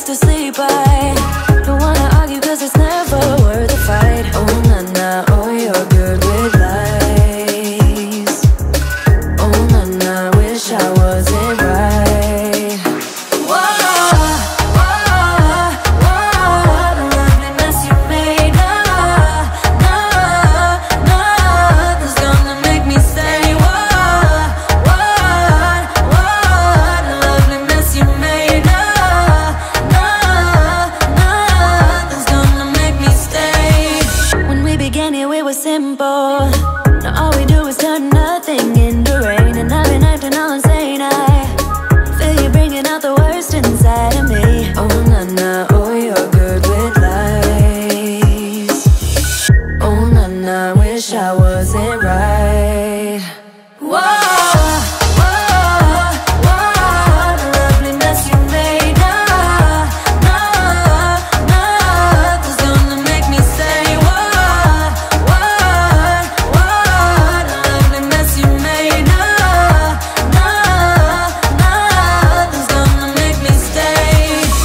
used to sleep. I don't wanna argue cause it's never worth a fight. Oh na na, oh you're good with lies. Oh na na, wish I wasn't right. Whoa, whoa, whoa, the lovely mess you made. Nah, nah, nothing's gonna make me stay. Whoa, whoa, whoa, the lovely mess you made. Nah, nah, nothing's gonna make me stay. When we began here it was simple. Now all we do is turn nothing into rain. And I've been acting all insane. I feel you bringing out the worst inside of me. Oh na na, oh you're good with lies. Oh na na, wish I wasn't right. Whoa, whoa, whoa, the lovely mess you made. Nah, nah, nothing's gonna make me stay. Whoa, whoa, whoa, the lovely mess you made. Nah, nah, nothing's gonna make me stay.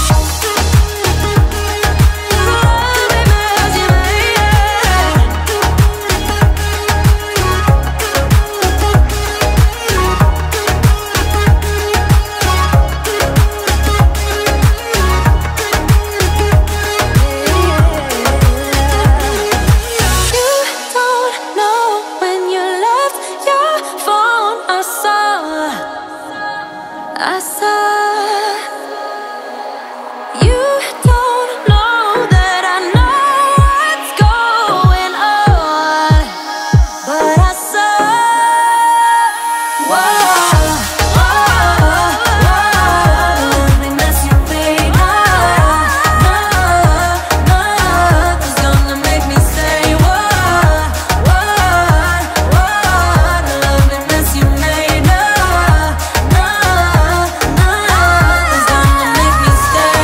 The lovely mess you made. You don't know when you left your phone. I saw. You don't know that I know what's going on, but I saw. Whoa, whoa, whoa, the lovely mess you made. Nah, nah, nothing's gonna make me stay. Whoa, whoa, whoa, the lovely mess you made. Nah, nah, nothing's gonna make me stay.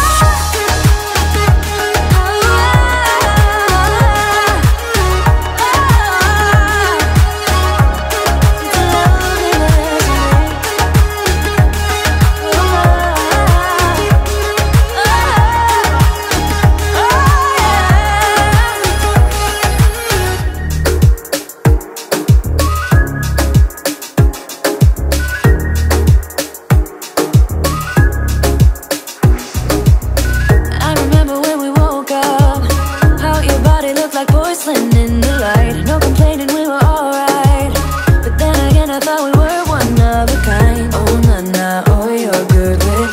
I remember when we woke up, how your body looked like porcelain in the light. No complaining, we were alright. But then again, I thought we were one of a kind. Oh na na, oh you're good with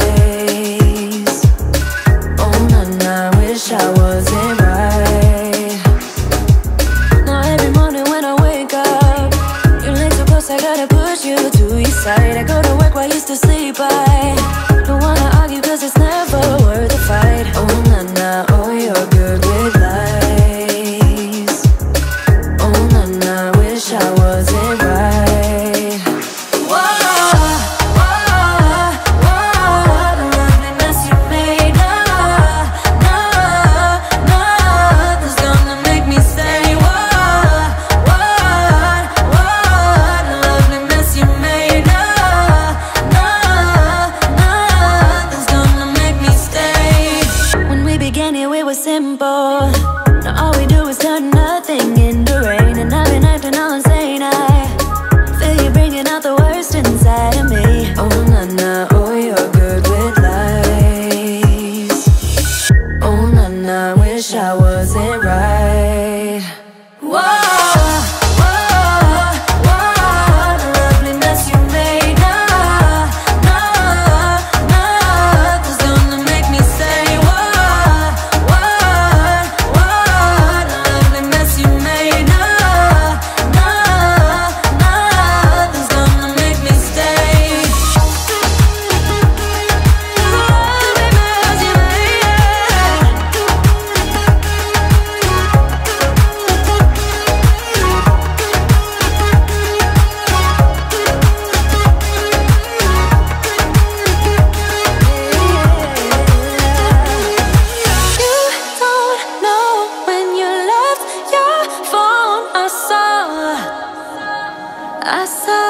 lies. Oh na na, wish I wasn't right. Now every morning when I wake up, your legs so close, I gotta push you to your side. I go to work while you still sleep. I don't wanna argue cause it's never worth a fight. Oh na na, oh you're good with lies. Oh na na, wish I wasn't right. Whoa, whoa, whoa, the lovely mess you made. Nah, nah, nothing's gonna make me stay. Whoa, whoa, whoa, the lovely mess you made. Nah, nah, nothing's gonna make me stay. When we began here it was simple. Now all we do is turn nothing into rain. And I've been acting all insane. I feel you bringing out the worst inside of me. Oh na na, oh you're good with lies. Oh na na, wish I wasn't right. Whoa, whoa, whoa, the lovely mess you made. Nah, nah, nothing's gonna make me stay. Whoa, whoa, whoa, the lovely mess you made. Nah, nah, nothing's gonna make me stay. The lovely mess you I saw